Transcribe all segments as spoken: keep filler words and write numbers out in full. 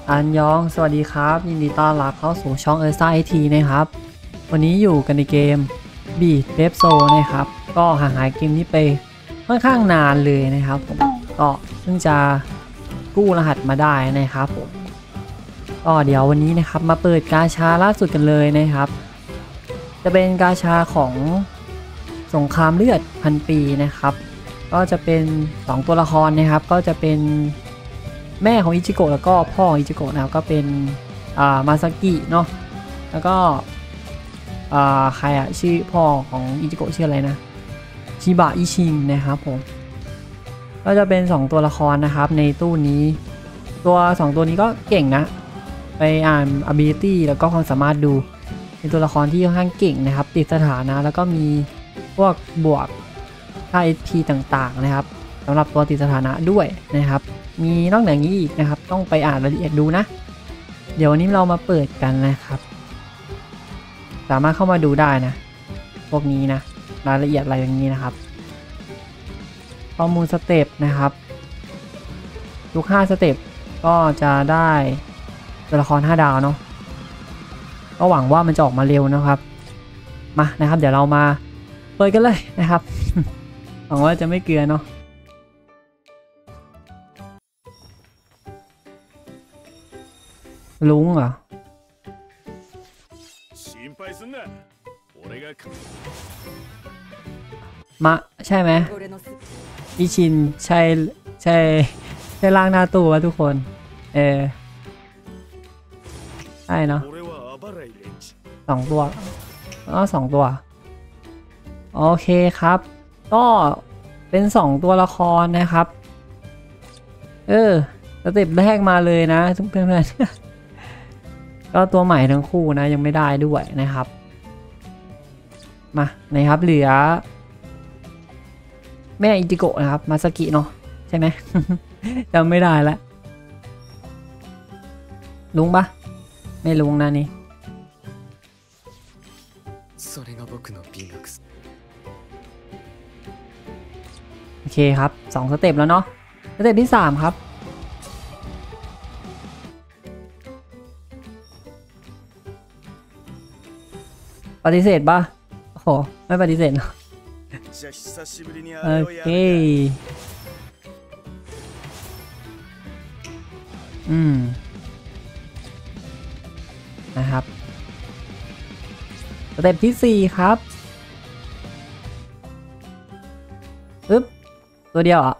อันยองสวัสดีครับยินดีต้อนรับเข้าสู่ช่องเออร์ซ่าไอทีนะครับวันนี้อยู่กันในเกมบีดเบฟโซนะครับก็ห่างหายเกมนี้ไปค่อนข้างนานเลยนะครับผมก็เพิ่งจะกู้รหัสมาได้นะครับผมก็เดี๋ยววันนี้นะครับมาเปิดกาชาล่าสุดกันเลยนะครับจะเป็นกาชาของสงครามเลือดพันปีนะครับก็จะเป็นสองตัวละครนะครับก็จะเป็นแม่ของอิจิโกะแล้วก็พ่อของอิจิโกะนะครับก็เป็นอ่ามาซากิเนาะแล้วก็อ่าใครอะชื่อพ่อของอิจิโกะชื่ออะไรนะชิบะอิชินนะครับผมก็จะเป็นสองตัวละครนะครับในตู้นี้ตัวสองตัวนี้ก็เก่งนะไปอ่าน ability แล้วก็ความสามารถดูเป็นตัวละครที่ค่อนข้างเก่งนะครับติดสถานะแล้วก็มีพวกบวกค่า เอช พี ต่างๆนะครับสำหรับตัวติดสถานะด้วยนะครับมีนอกจากนี้อีกนะครับต้องไปอ่านรายละเอียดดูนะเดี๋ยววันนี้เรามาเปิดกันนะครับสามารถเข้ามาดูได้นะพวกนี้นะรายละเอียดอะไรอย่างนี้นะครับข้อมูลสเต็ปนะครับทุกห้าสเต็ปก็จะได้ตัวละครห้าดาวเนาะก็หวังว่ามันจะออกมาเร็วนะครับมานะครับเดี๋ยวเรามาเปิดกันเลยนะครับ หวังว่าจะไม่เกลือเนาะลุงเหรอมะใช่ไหมอิชินใช่ใช่ใช่ล่างหน้าตู้วะทุกคนเออใช่เนาะสองตัวอ๋อสองตัวโอเคครับก็เป็นสองตัวละครนะครับเออสเต็ปแรกมาเลยนะทุกเพื่อนๆก็ตัวใหม่ทั้งคู่นะยังไม่ได้ด้วยนะครับมานะครับเหลือแม่อิจิโกะนะครับมาซากิเนาะใช่ไหม จำไม่ได้แล้วลุงปะไม่ลุงนะนี่โอเคครับสองสเต็ปแล้วเนาะสเต็ปที่สามครับปฏิเสธปะโอ้โหไม่ปฏิเสธเนาะโอเคอืมนะครับสเต็ปที่สี่ครับปึ๊บตัวเดียวอ่ะ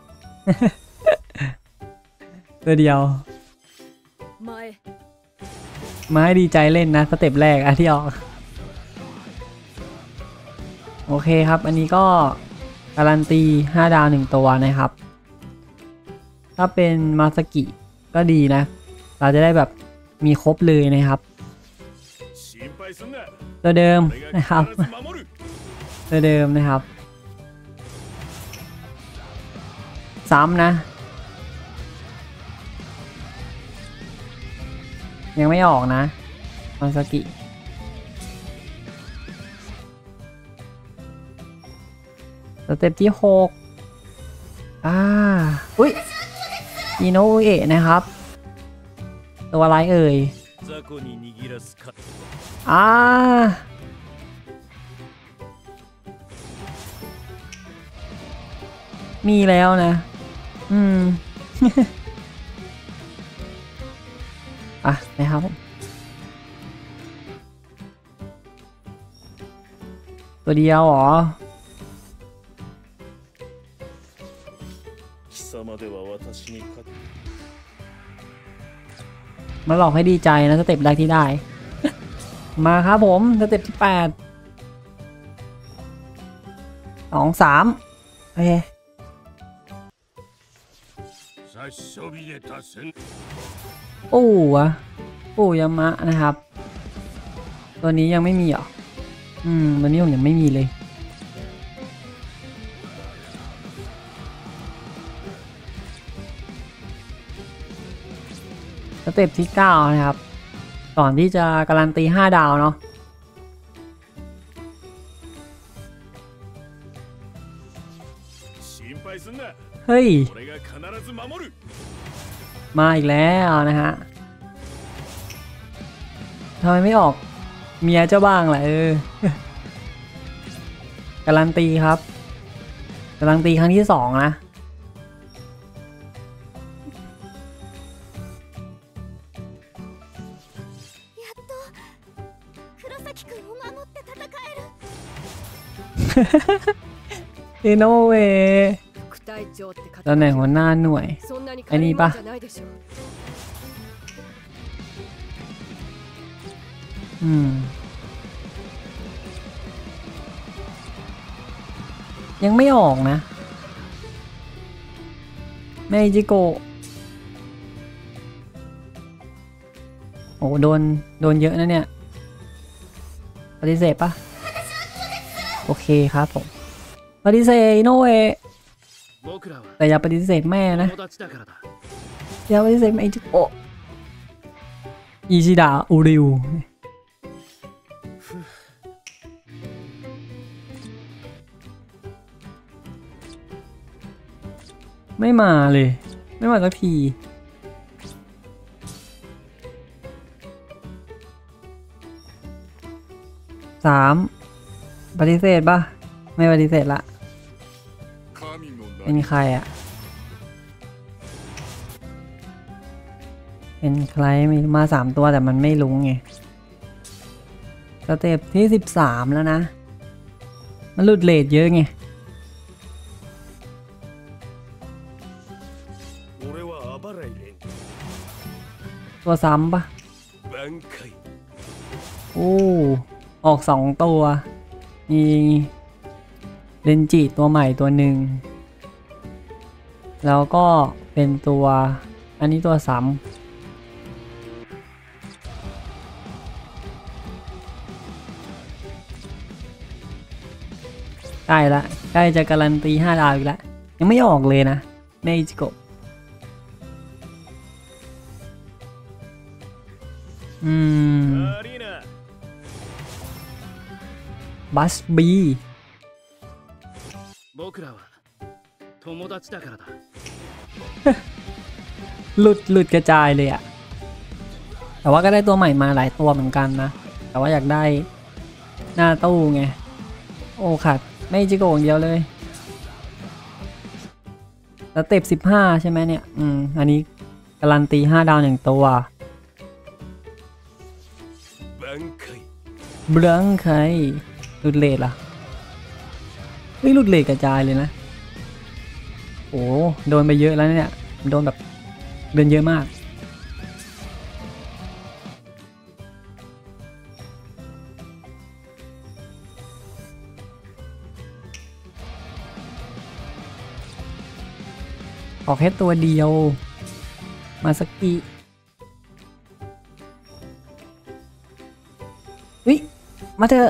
ตัวเดียวมาให้ดีใจเล่นนะสเต็ปแรกอ่ะที่ออกโอเคครับอันนี้ก็การันตีห้าดาวหนึ่งตัวนะครับถ้าเป็นมาสกิก็ดีนะเราจะได้แบบมีครบเลยนะครับตัวเดิมนะครับตัวเดิมนะครับซ้ำนะยังไม่ออกนะมาสกิสเต็ปที่หกอ่าอุ้ยอิโนเอะนะครับตัวอะไรเอ่ยอ่ามีแล้วนะอืม อ่ะนะครับตัวเดียวเหรอมาหลอกให้ดีใจนะสเต็ปแรกที่ได้ มาครับผมสเต็ปที่แปดสองสามโอเคปู่อะปู่ยามะนะครับตัวนี้ยังไม่มีเหรออืมตัวนี้ผมยังไม่มีเลยสเต็ปที่เก้านะครับก่อนที่จะการันตีห้าดาวเนาะเฮ้ย มาอีกแล้วนะฮะทำไมไม่ออกเมียเจ้าบ้างล่ะเออ การันตีครับการันตีครั้งที่สองนะอิโนเวตำแหน่งหัวหน้าหน่วยไอ้นี่ปะอืมยังไม่ออกนะเมจิโกะโอ้โดนโดนเยอะนะเนี่ยปฏิเสธปะโอเคครับผมปฏิเสธอิโนเอะแต่อย่าปฏิเสธแม่นะอย่าปฏิเสธเมจิโกะอิชิดะอูริวไม่มาเลยไม่มาสักทีสามปฏิเสธปะไม่ปฏิเสธละเป็นใครอะเป็นใครมีมาสามตัวแต่มันไม่รู้ไงสเต็ปที่สิบสามแล้วนะมันหลุดเลทเยอะไงตัวซ้ำปะโอ้ออกสองตัวมีเรนจิตัวใหม่ตัวหนึ่งแล้วก็เป็นตัวอันนี้ตัวซ้ำใกล้ละใกล้จะการันตีห้าดาวอีกแล้วยังไม่ออกเลยนะเมจิโกะอืมบัสบีหลุดหลุดกระจายเลยอะแต่ว่าก็ได้ตัวใหม่มาหลายตัวเหมือนกันนะแต่ว่าอยากได้หน้าตู้ไงโอ้ขาดไม่จิโกะอย่างเดียวเลยแล้วเต็ปสิบห้าใช่ไหมเนี่ยอืมอันนี้การันตีห้าดาวหนึ่งตัวบลังไคหลุดเลทล่ะไม่หลุดเลทกระจายเลยนะโอ้โดนไปเยอะแล้วเนี่ยโดนแบบเดินเยอะมากออกแค่ตัวเดียวมาสกิเฮ้ยมาเถอะ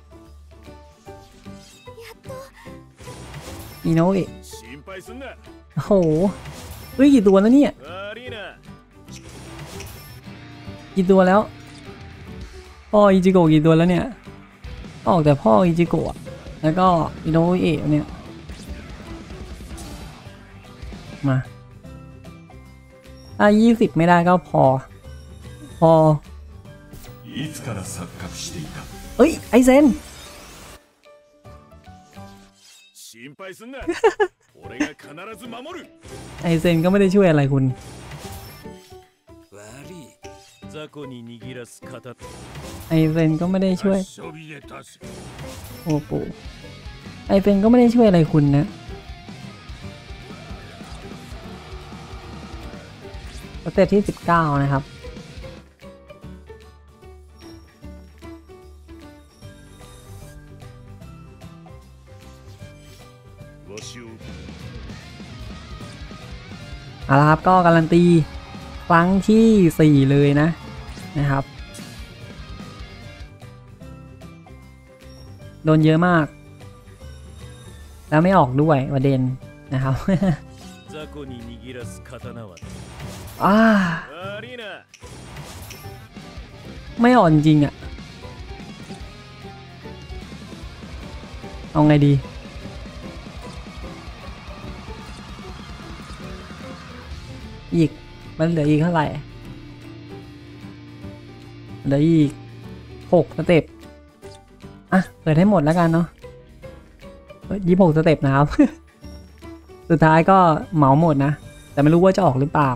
อีโนเอะโอ้โหเฮ้ยกี่ตัวแล้วเนี่ยกี่ตัวแล้วพ่ออิจิโกะกี่ตัวแล้วเนี่ยออกแต่พ่ออิจิโกะแล้วก็อีโนเอะเนี่ยมาถ้ายี่สิบไม่ได้ก็พอพอเอ้ยไอเซนไอเซนก็ไม่ได้ช่วยอะไรคุณไอเซนก็ไม่ได้ช่วยโอ้ปู่ไอเซนก็ไม่ได้ช่วยอะไรคุณนะสเตจที่สิบเก้านะครับเอาละครับก็การันตีครั้งที่สี่เลยนะนะครับโดนเยอะมากแล้วไม่ออกด้วยประเด็นนะครับอ่าไม่ออกจริงอ่ะเอาไงดีอีกมันเหลืออีกเท่าไหร่เหลืออีกหกสเต็ปอ่ะเปิดให้หมดแล้วกันเนาะยี่สิบหกสเต็ปนะครับ สุดท้ายก็เหมาหมดนะแต่ไม่รู้ว่าจะออกหรือเปล่า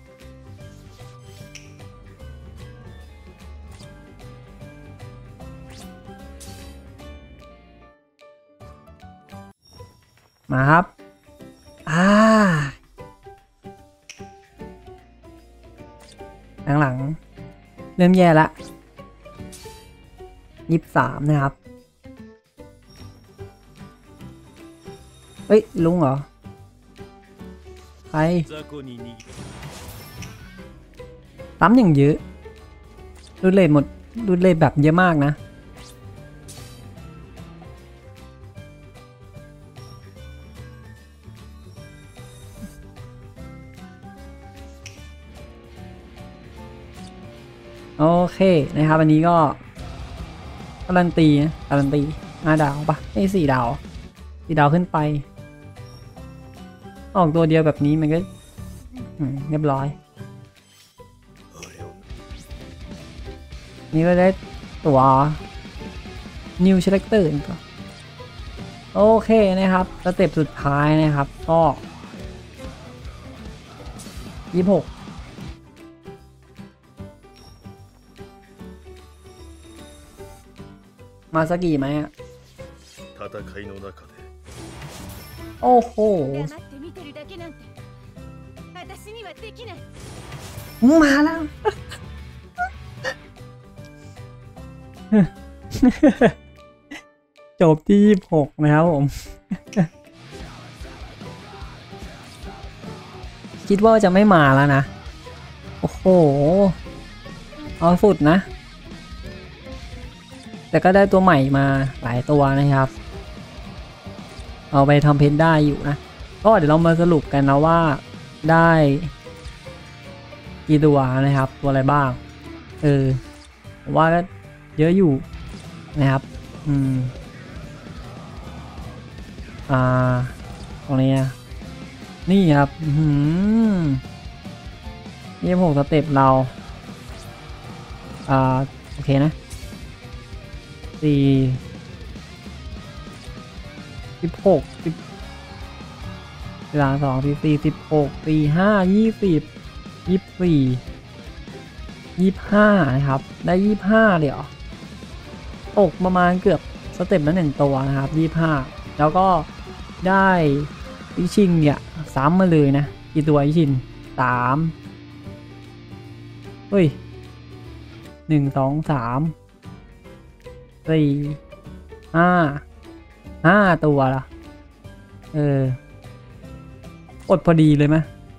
มาครับอ่าหลังๆเริ่มแย่ละยี่สิบสามนะครับเฮ้ยลุงเหรอใครตั้มอย่างเยอะรูดเลทหมดรูดเลทแบบเยอะมากนะโอเคนะครับอันนี้ก็การันตีนะการันตีห้าดาวปะไม่สี่ดาวสี่ดาวขึ้นไปออกตัวเดียวแบบนี้มันก็เรียบร้อยนี่ก็ได้ตัว New Selector อีกก็โอเคนะครับสเต็ปสุดท้ายนะครับก็ยี่สิบหกมาสกีไหมอ่ะโอ้โหมาแล้ว จบที่ยี่สิบหกนะครับผม คิดว่าจะไม่มาแล้วนะโอ้โหเอาสุดนะแต่ก็ได้ตัวใหม่มาหลายตัวนะครับเอาไปทำเพนได้อยู่นะก็เดี๋ยวเรามาสรุปกันนะว่าได้กี่ตัวนะครับตัวอะไรบ้างเออผมว่าก็เยอะอยู่นะครับอืมอ่าตรงนี้นี่ครับอืมยี่สิบหกสเต็ปเราอ่าโอเคนะสี่สิบหกสิบเวลาสองสี่สี่สิบหกสี่ห้ายี่สิบยี่สิบสี่ยี่สิบห้านะครับได้ยี่สิบห้าเดี๋ยวตกประมาณเกือบสเต็ปละหนึ่งตัวนะครับยี่สิบห้าแล้วก็ได้อิชิงเนี่ยซ้ำมาเลยนะกี่ตัวอิชิงสามเฮ้ยหนึ่งสองสามสี่ห้าห้าตัวละเอออดพอดีเลยไหม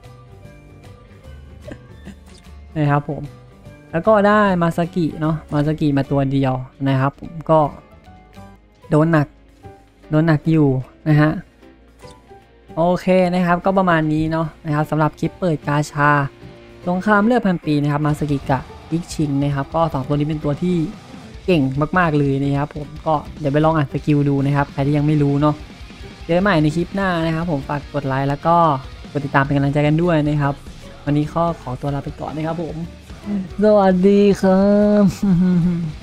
นะครับผมแล้วก็ได้มาซากิเนาะมาซากิมาตัวเดียวนะครับผมก็โดนหนักโดนหนักอยู่นะฮะโอเคนะครับก็ประมาณนี้เนาะนะครับสำหรับคลิปเปิดกาชาสงครามเลือดพันปีนะครับมาซากิกับอิกชิงนะครับก็สองตัวนี้เป็นตัวที่เก่งมากๆเลยนะครับผมก็เดี๋ยวไปลองอ่านสกิลดูนะครับใครที่ยังไม่รู้เนาะเจอกันใหม่ในคลิปหน้านะครับผมฝากกดไลค์แล้วก็กดติดตามเป็นกำลังใจกันด้วยนะครับวันนี้ข้อขอตัวลาไปก่อนนะครับผมสวัสดีครับ